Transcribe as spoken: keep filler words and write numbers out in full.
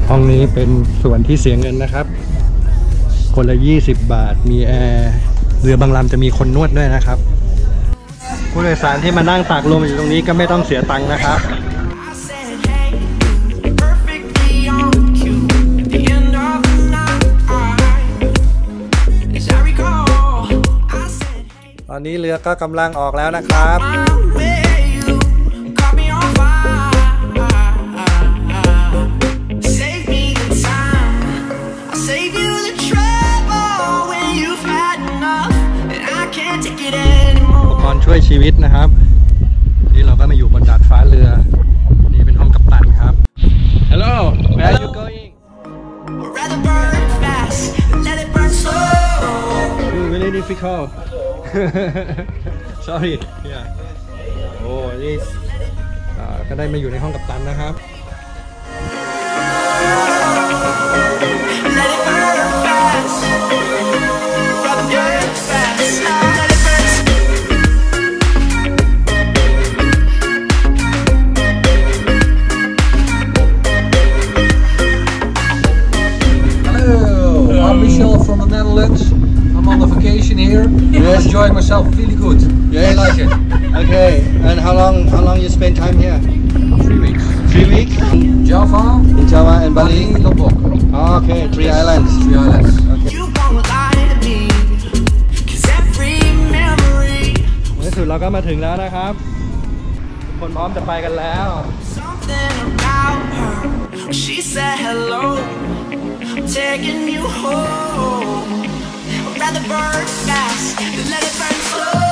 ห้องนี้เป็นส่วนที่เสียเงินนะครับคนละยี่สิบบาทมีแอร์เรือบางลำจะมีคนนวดด้วยนะครับผู้โดยสารที่มานั่งตากลมอยู่ตรงนี้ก็ไม่ต้องเสียตังค์นะครับตอนนี้เรือก็กำลังออกแล้วนะครับอุปกรณ์ช่วยชีวิตนะครับนี่เราก็มาอยู่บนดาดฟ้าเรือนี่เป็นห้องกัปตันครับ Hello where are you going Really difficult Sorry yeah โอ้นี่ก็ได้มาอยู่ในห้องกัปตันนะครับ Michelle from the Netherlands. I'm on a vacation here. Yes. I'm enjoying myself really good. Yes. I like it. Okay. And how long how long you spend time here? Three weeks. Three weeks? Java. In Java and Bali. Bali, Lombok. Oh, okay. Three islands. Three islands. Okay. ในสุดเราก็มาถึงแล้วนะครับทุกคนพร้อมจะไปกันแล้ว She said hello, I'm taking you home. I'd rather burn fast than let it burn slow.